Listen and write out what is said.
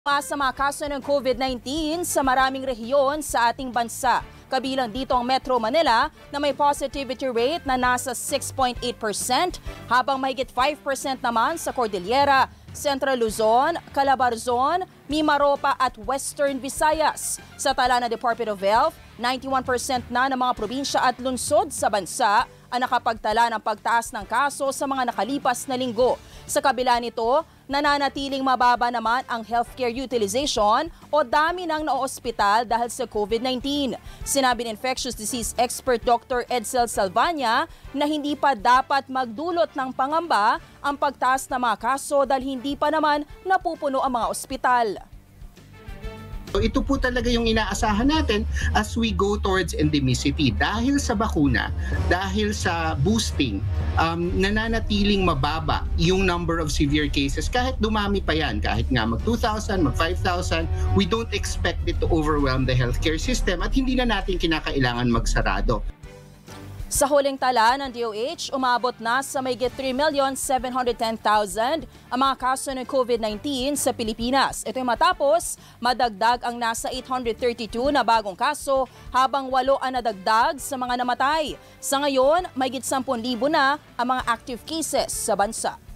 Sa mga kaso ng COVID-19 sa maraming rehiyon sa ating bansa. Kabilang dito ang Metro Manila na may positivity rate na nasa 6.8%, habang mahigit 5% naman sa Cordillera, Central Luzon, Calabarzon, Mimaropa at Western Visayas. Sa tala ng Department of Health, 91% na ng mga probinsya at lungsod sa bansa ang nakapagtala ng pagtaas ng kaso sa mga nakalipas na linggo. Sa kabila nito, nananatiling mababa naman ang healthcare utilization o dami ng naoospital dahil sa COVID-19. Sinabi ni infectious disease expert Dr. Edsel Salvania na hindi pa dapat magdulot ng pangamba ang pagtaas ng mga kaso dahil hindi pa naman napupuno ang mga ospital. So ito po talaga yung inaasahan natin as we go towards endemicity. Dahil sa bakuna, dahil sa boosting, nananatiling mababa yung number of severe cases. Kahit dumami pa yan, kahit nga mag 2,000, mag 5,000, we don't expect it to overwhelm the healthcare system at hindi na natin kinakailangan magsarado. Sa huling tala ng DOH, umabot na sa mahigit 3,710,000 ang mga kaso ng COVID-19 sa Pilipinas. Ito'y matapos madagdag ang nasa 832 na bagong kaso, habang 8 ang nadagdag sa mga namatay. Sa ngayon, mahigit 10,000 na ang mga active cases sa bansa.